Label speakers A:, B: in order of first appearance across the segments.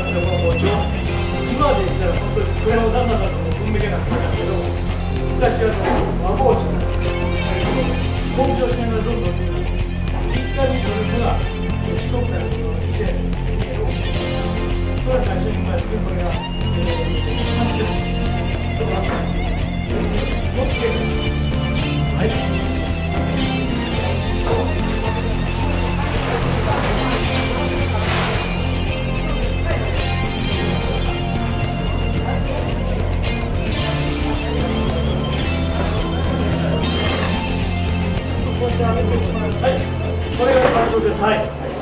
A: ですね、この包丁。今で言ったら本当にこれを旦那さんの文明な感じなんですけど、昔和包丁なんですけど、向上しながらどんどん一回に取るのが四国からの2000円を、これは最初にこれが完成です。もっとはい。はい、これがカツオです。はい。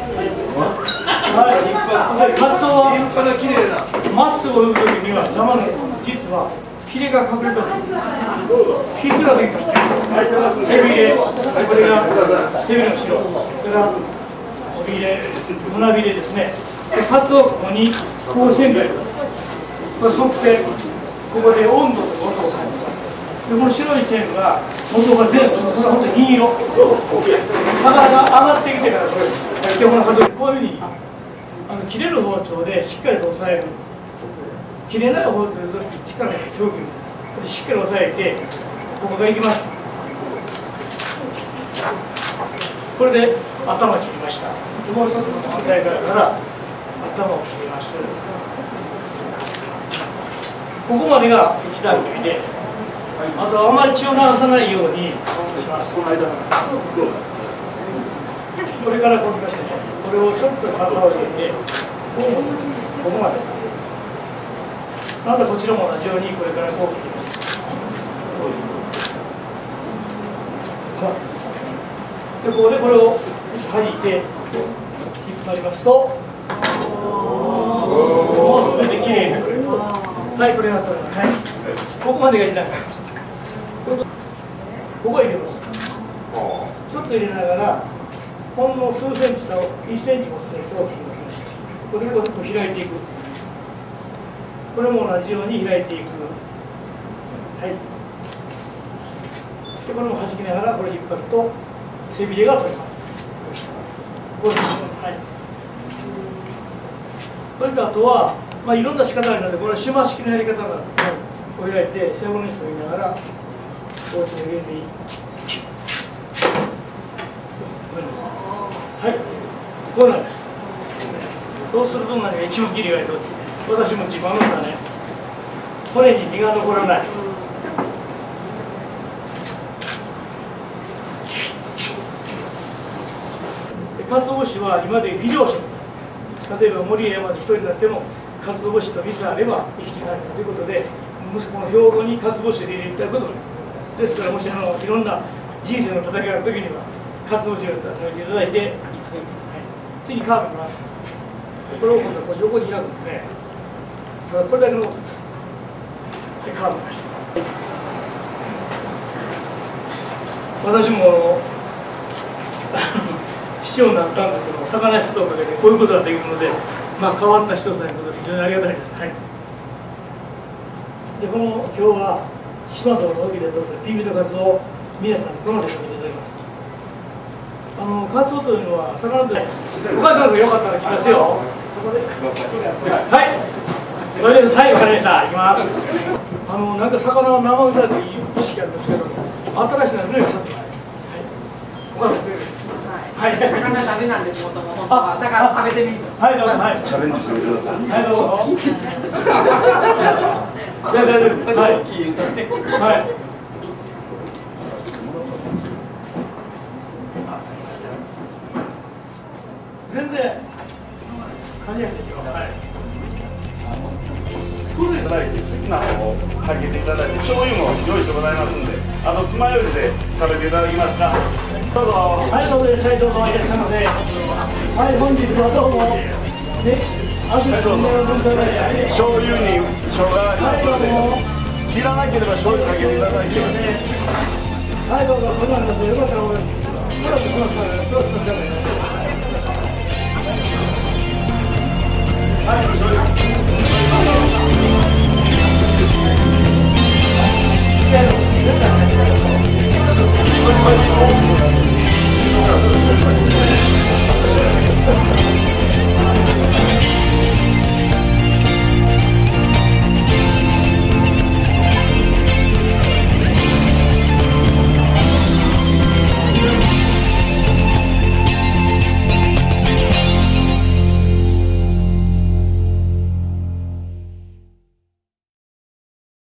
A: はい。カツオはまっすぐ泳ぐときには邪魔なんです。実はヒレが隠れてるんです。傷ができた。背びれ、これが背びれの後ろ。それから尾びれ、胸びれですね。カツオここにこう線があります。これ側線。ここで温度と音を感じます。でこの白い線が元が全部、これは本当に銀色。魚が上がってきてからこれ、この数こういうふうに切れる包丁でしっかりと押さえる。切れない包丁で力が強くしっかり押さえて、ここがいきます。これで頭切りました。もう一つの反対側から頭を切ります。ここまでが一段切りで。あとはあまり血を流さないようにします。これからこうきましてね、これをちょっと型を入れて、ここまで。またこちらも同じようにこれからこう切ります。で、ここでこれを弾いて引っ張りますと、もうすべてきれいに取れる。はい、これが取れます。はい、ここまでがいい段階。ここへ入れます。ちょっと入れながら、ほんの数センチと1センチもする人を切ります。これを開いていく。これも同じように開いていく。はい。そしてこれも弾きながら、これ引っ張ると背びれが取れます。こういうふうに。はい。それとあとは、いろんな仕方があるので、これは島式のやり方なんですね。こう開いて、背骨に沿いながら。包丁入れていい。はい、こうなんです。そうすると何が一番切りがいいと、私も自分のだね、骨に身が残らない。かつお節は今でいう非常食。例えば森山で一人になっても、かつお節と味噌あれば生きていかないということで、もしこの標語にかつお節を入れていただくことですから、もしいろんな人生の戦いがあるときには、かつお節を食べていただいて、いくといいですね。次にカーブいきます。これを今度はこう横に開くんですね。ただこれだけのことです。で、カーブしました。私も市長になったんですけど、魚室とおかげでこういうことができるので、変わった市長さんのことで非常にありがたいです。はい。で、今日は島との沖で取ったピンビトカツを皆さんにこので食べていただきます。カツオというのは魚とお母さんがよかったら来ますよ。はい。とりあえずはい、わかりました。行きます。なんか魚は生臭いという意識あるんですけど、新しいのはね、さっき。はい。お母さんくれる。はい。
B: 魚ダメなんです、もともとは。だから食べてみる。
A: はい、どうぞ。はい。チャレンジしてみてください。はい、どうぞ。大丈夫。はい。はい。全然。感じないですよ。はい。
C: いただいて好きな方をかけていただいて、醤油も用意してございますんで、つまようじで食べていただきますか。どうぞ。
A: はい、どうもいらっしゃい、どうもいらっしゃいませ。はい、本日はどうも。
C: はい、どうぞ。醤油に生姜がありますので、いらなければ醤油かけていただいて。
A: はい、どうぞ、こんなんです。よかったら俺、プラスしますから、プラスしますからね。はい、よろしく。